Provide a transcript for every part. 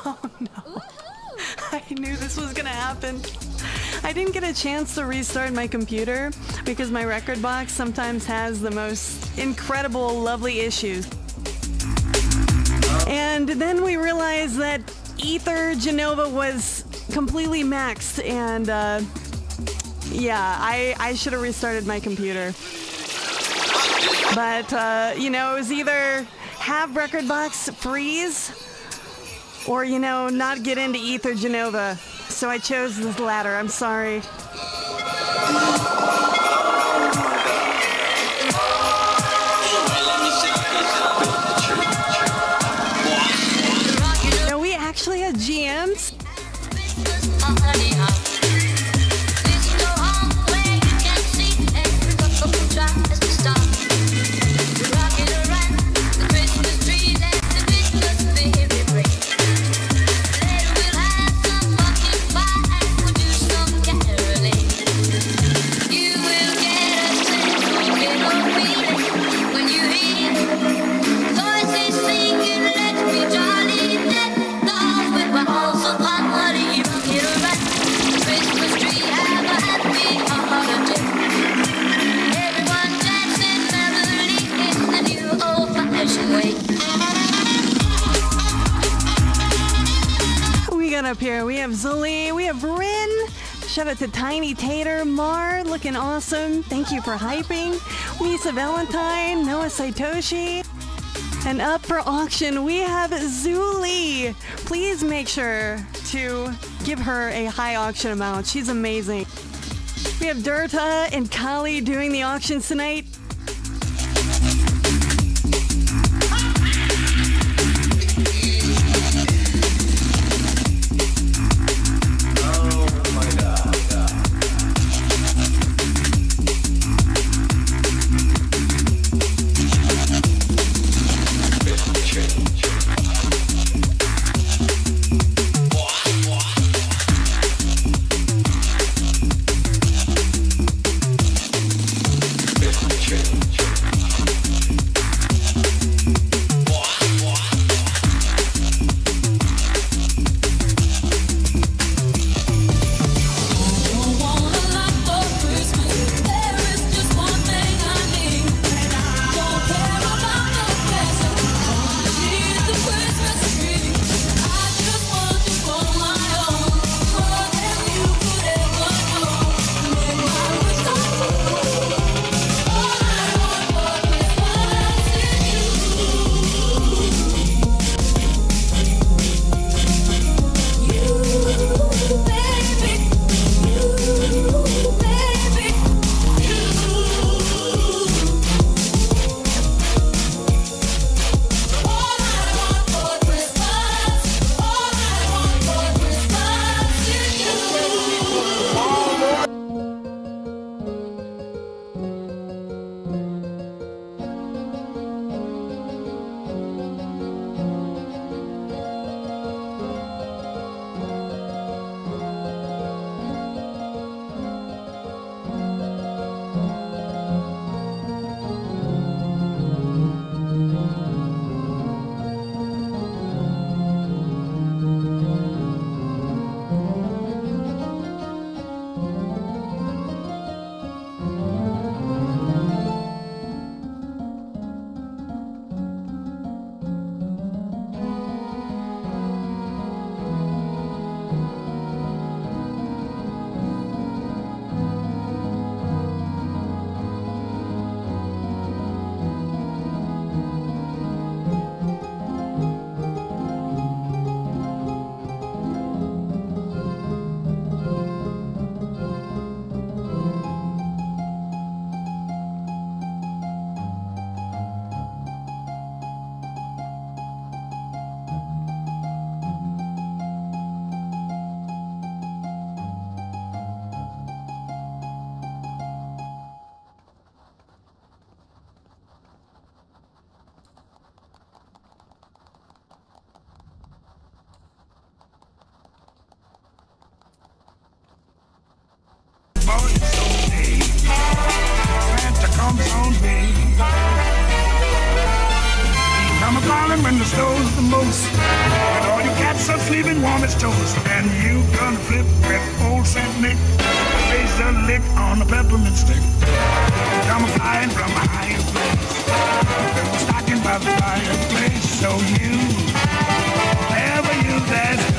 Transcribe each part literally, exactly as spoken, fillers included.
Oh no. I knew this was gonna happen. I didn't get a chance to restart my computer because my record box sometimes has the most incredible, lovely issues. And then we realized that Aether Jenova was completely maxed, and uh, yeah, I, I should have restarted my computer. But, uh, you know, it was either have record box freeze or, you know, not get into Aether Jenova. So I chose this latter. I'm sorry. Now, we actually had G Ms. Up here we have Zully, we have Rin. Shout out to Tiny Tater, Mar, looking awesome. Thank you for hyping. Misa Valentine, Noah Saitoshi. And up for auction we have Zuli. Please make sure to give her a high auction amount. She's amazing. We have Dirta and Kali doing the auctions tonight. Come upon darling, when the snow's the most. When all your cats are sleeping warm as toast. And you gonna flip with old Saint Nick. Raise a lick on a peppermint stick. Come flying from a higher place. We're stocking by the fireplace. So you, wherever you that's good.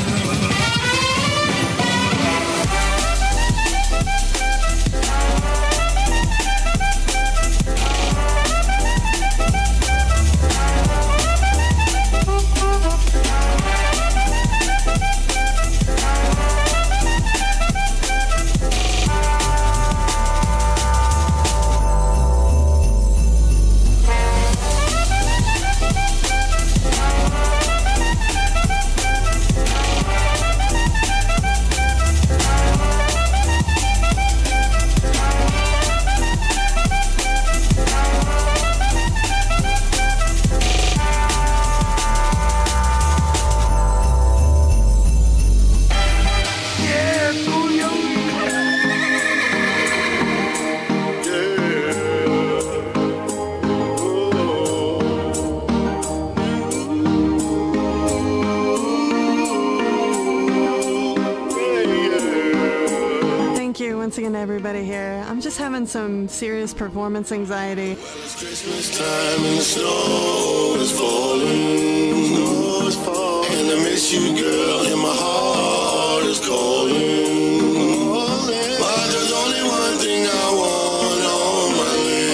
Once again to everybody here. I'm just having some serious performance anxiety. It's Christmas time and the snow is falling. Snow is falling. And I miss you, girl, and my heart is calling. But there's only one thing I want on my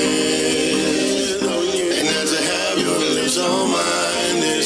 list, and that's to have your lips on mine this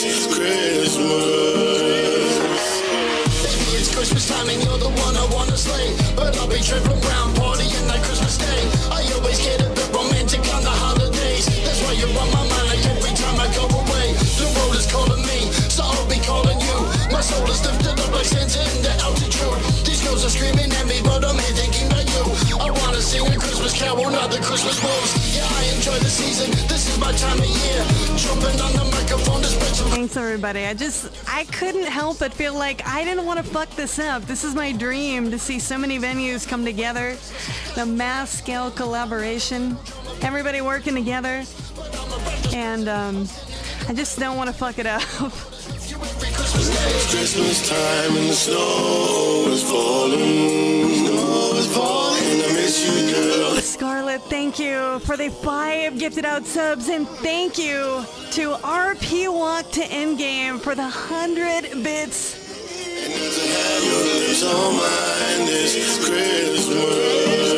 Christmas. Baby, it's Christmas time and you're the one I wanna slay. But I'll be tripping around partying like Christmas Day. I always get a bit romantic on the holidays. That's why you're on my mind like every time I go away. The road is calling me, so I'll be calling you. My soul is lifted up like Santa in the altitude. These girls are screaming at me, but I'm here thinking about you. I wanna sing a Christmas carol, not the Christmas wolves. Yeah, I enjoy the season, this is my time of year. Jumping on the microphone to spread some. Thanks everybody. I just, I couldn't help but feel like I didn't want to fuck this up. This is my dream, to see so many venues come together. The mass scale collaboration. Everybody working together. And um, I just don't want to fuck it up. It's Christmas time and the snow is falling. Snow is falling and I miss you, girl. Scarlett, thank you for the five gifted out subs, and thank you to R P Walk to Endgame for the hundred bits. And to have your lips on mine this Christmas.